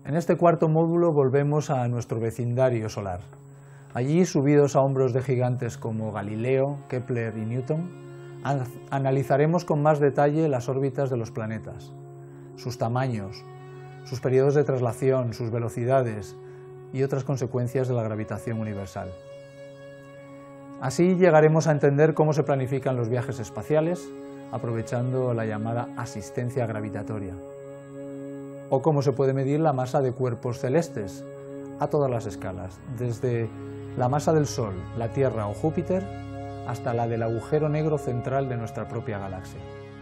En este cuarto módulo volvemos a nuestro vecindario solar. Allí, subidos a hombros de gigantes como Galileo, Kepler y Newton, analizaremos con más detalle las órbitas de los planetas, sus tamaños, sus periodos de traslación, sus velocidades y otras consecuencias de la gravitación universal. Así llegaremos a entender cómo se planifican los viajes espaciales, aprovechando la llamada asistencia gravitatoria, o cómo se puede medir la masa de cuerpos celestes a todas las escalas, desde la masa del Sol, la Tierra o Júpiter, hasta la del agujero negro central de nuestra propia galaxia.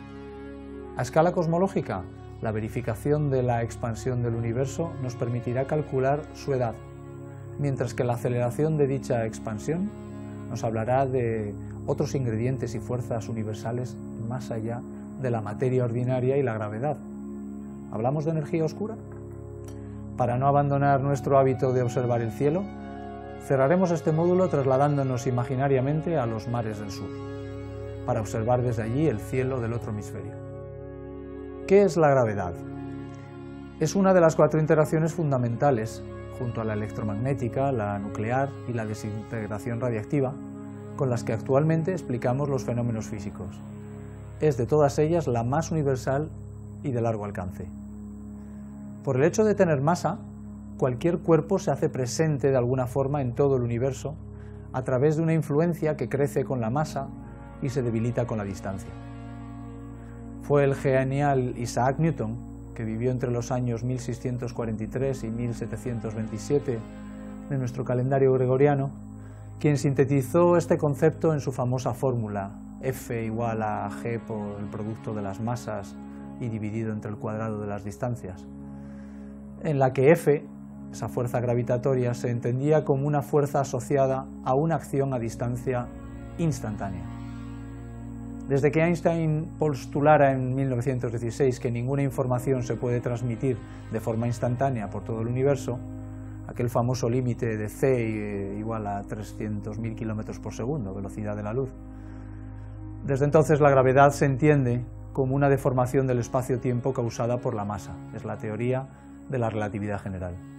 A escala cosmológica, la verificación de la expansión del universo nos permitirá calcular su edad, mientras que la aceleración de dicha expansión nos hablará de otros ingredientes y fuerzas universales más allá de la materia ordinaria y la gravedad. ¿Hablamos de energía oscura? Para no abandonar nuestro hábito de observar el cielo, cerraremos este módulo trasladándonos imaginariamente a los mares del sur, para observar desde allí el cielo del otro hemisferio. ¿Qué es la gravedad? Es una de las 4 interacciones fundamentales, junto a la electromagnética, la nuclear y la desintegración radiactiva, con las que actualmente explicamos los fenómenos físicos. Es de todas ellas la más universal y de largo alcance. Por el hecho de tener masa, cualquier cuerpo se hace presente de alguna forma en todo el universo a través de una influencia que crece con la masa y se debilita con la distancia. Fue el genial Isaac Newton, que vivió entre los años 1643 y 1727 de nuestro calendario gregoriano, quien sintetizó este concepto en su famosa fórmula F igual a G por el producto de las masas y dividido entre el cuadrado de las distancias, en la que F, esa fuerza gravitatoria, se entendía como una fuerza asociada a una acción a distancia instantánea. Desde que Einstein postulara en 1916 que ninguna información se puede transmitir de forma instantánea por todo el universo, aquel famoso límite de c igual a 300.000 km por segundo, velocidad de la luz, desde entonces la gravedad se entiende como una deformación del espacio-tiempo causada por la masa. Es la teoría de la relatividad general.